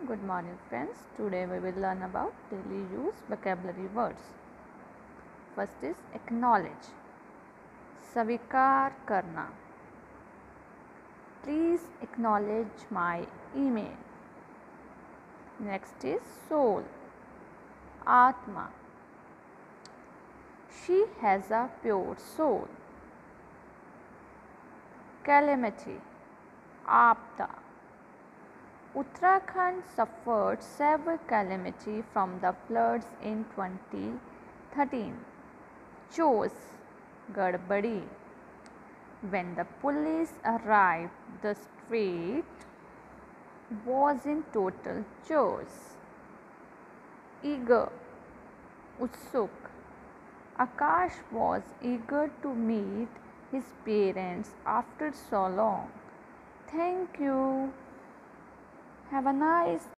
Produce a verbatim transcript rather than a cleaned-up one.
Good morning, friends. Today we will learn about daily use vocabulary words. First is acknowledge. स्वीकार करना. Please acknowledge my email. Next is soul. आत्मा. She has a pure soul. Calamity. आपदा. Uttarakhand suffered severe calamity from the floods in twenty thirteen. Chose. Gadbadi. When the police arrived, the street was in total chaos. Eager. Utsuk. Akash was eager to meet his parents after so long. Thank you. Have a nice